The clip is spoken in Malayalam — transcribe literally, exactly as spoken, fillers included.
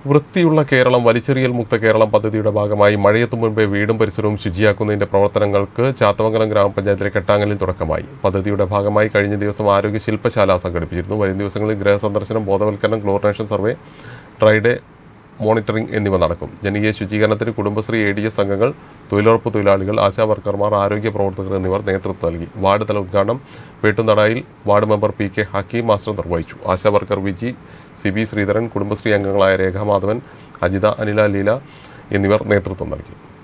വൃത്തിയുള്ള കേരളം വലിച്ചെറിയൽ മുക്ത കേരളം പദ്ധതിയുടെ ഭാഗമായി മഴയെത്തും മുൻപേ വീടും പരിസരവും ശുചിയാക്കുന്നതിന്റെ പ്രവർത്തനങ്ങൾക്ക് ചാത്തമംഗലം ഗ്രാമപഞ്ചായത്തിലെ കെട്ടാങ്ങലിൽ തുടക്കമായി. പദ്ധതിയുടെ ഭാഗമായി കഴിഞ്ഞ ദിവസം ആരോഗ്യ ശില്പശാല സംഘടിപ്പിച്ചിരുന്നു. വരും ദിവസങ്ങളിൽ ഗൃഹസന്ദർശനം, ബോധവൽക്കരണം, ക്ലോറിനേഷൻ സർവേ, ഡ്രൈഡേ മോണിറ്ററിംഗ് എന്നിവ നടക്കും. ജനകീയ ശുചീകരണത്തിന് കുടുംബശ്രീ, എ ഡി എസ് അംഗങ്ങൾ, തൊഴിലുറപ്പ് തൊഴിലാളികൾ, ആശാ വർക്കർമാർ, ആരോഗ്യ പ്രവർത്തകർ എന്നിവർ നേതൃത്വം നൽകി. വാർഡ് തല ഉദ്ഘാടനം വേട്ടുനടായിൽ ward member P K Hakeem master നിർവഹിച്ചു. ASHA worker Viji, C B Sreedharan, Kudumbashree അംഗങ്ങളായ രേഖാമാധവൻ, അജിത, അനില, ലീല എന്നിവർ നേതൃത്വം നൽകി.